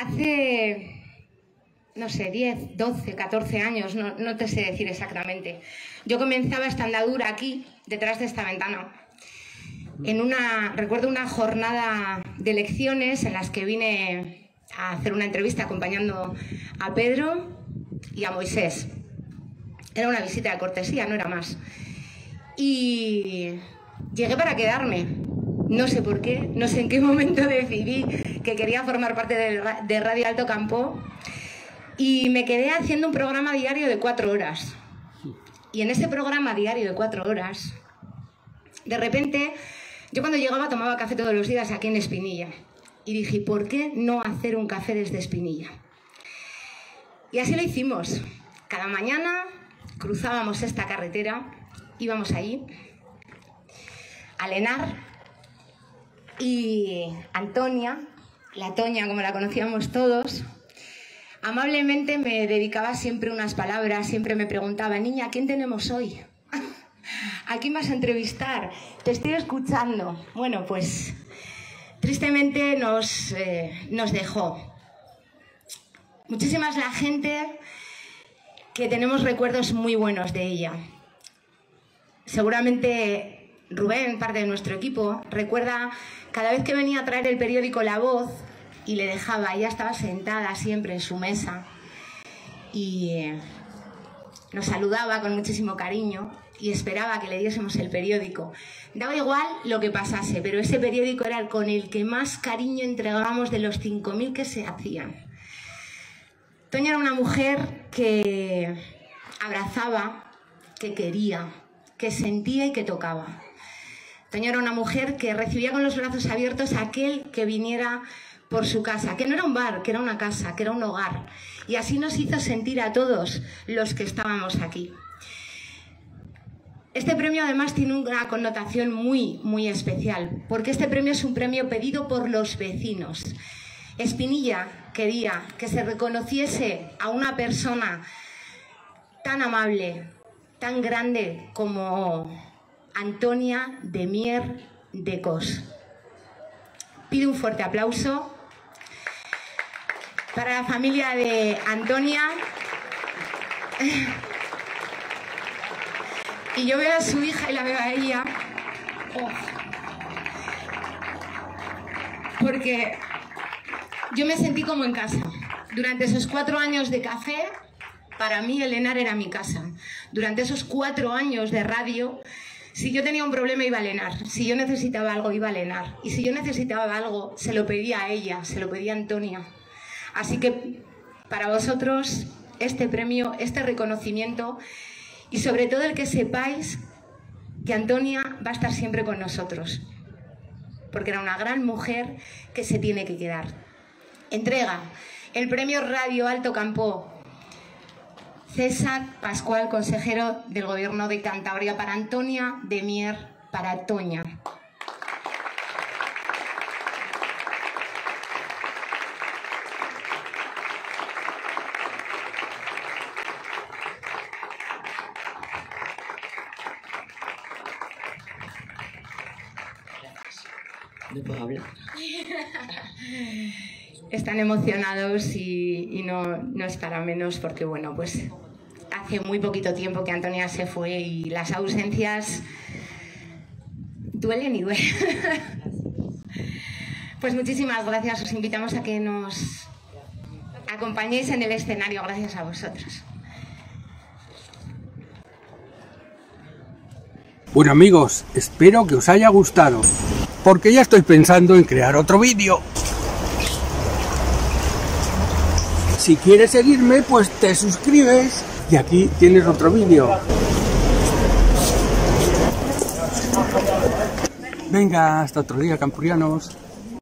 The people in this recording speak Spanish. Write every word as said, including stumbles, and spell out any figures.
Hace, no sé, diez, doce, catorce años, no, no te sé decir exactamente. Yo comenzaba esta andadura aquí, detrás de esta ventana. En una, recuerdo una jornada de elecciones en las que vine a hacer una entrevista acompañando a Pedro y a Moisés. Era una visita de cortesía, no era más. Y llegué para quedarme. No sé por qué, no sé en qué momento decidí que quería formar parte de, de Radio Alto Campo y me quedé haciendo un programa diario de cuatro horas. Y en ese programa diario de cuatro horas, de repente, yo cuando llegaba tomaba café todos los días aquí en Espinilla. Y dije, ¿por qué no hacer un café desde Espinilla? Y así lo hicimos. Cada mañana cruzábamos esta carretera, íbamos allí, a Lenar, y Antonia, la Toña como la conocíamos todos, amablemente me dedicaba siempre unas palabras, siempre me preguntaba, niña, ¿a quién tenemos hoy? ¿A quién vas a entrevistar? Te estoy escuchando. Bueno, pues tristemente nos, eh, nos dejó. Muchísima es la gente que tenemos recuerdos muy buenos de ella. Seguramente Rubén, parte de nuestro equipo, recuerda cada vez que venía a traer el periódico La Voz y le dejaba, ella estaba sentada siempre en su mesa y nos saludaba con muchísimo cariño y esperaba que le diésemos el periódico. Daba igual lo que pasase, pero ese periódico era el con el que más cariño entregábamos de los cinco mil que se hacían. Toña era una mujer que abrazaba, que quería, que sentía y que tocaba. Toña era una mujer que recibía con los brazos abiertos a aquel que viniera por su casa, que no era un bar, que era una casa, que era un hogar. Y así nos hizo sentir a todos los que estábamos aquí. Este premio además tiene una connotación muy, muy especial, porque este premio es un premio pedido por los vecinos. Espinilla quería que se reconociese a una persona tan amable, tan grande como Antonia de Mier de Cos. Pido un fuerte aplauso para la familia de Antonia. Y yo veo a su hija y la veo a ella. Oh. Porque yo me sentí como en casa. Durante esos cuatro años de café, para mí el Lenar era mi casa. Durante esos cuatro años de radio, si yo tenía un problema iba a Lenar, si yo necesitaba algo iba a Lenar, y si yo necesitaba algo se lo pedía a ella, se lo pedía a Antonia. Así que para vosotros este premio, este reconocimiento y sobre todo el que sepáis que Antonia va a estar siempre con nosotros, porque era una gran mujer que se tiene que quedar. Entrega el premio Radio Alto Campo César Pascual, consejero del Gobierno de Cantabria, para Antonia de Mier, para Toña. ¿No puedo hablar? Están emocionados y, y no, no es para menos porque, bueno, pues hace muy poquito tiempo que Antonia se fue y las ausencias duelen y duelen. Pues muchísimas gracias, os invitamos a que nos acompañéis en el escenario, gracias a vosotros. Bueno amigos, espero que os haya gustado, porque ya estoy pensando en crear otro vídeo. Si quieres seguirme, pues te suscribes y aquí tienes otro vídeo. Venga, hasta otro día, campurianos.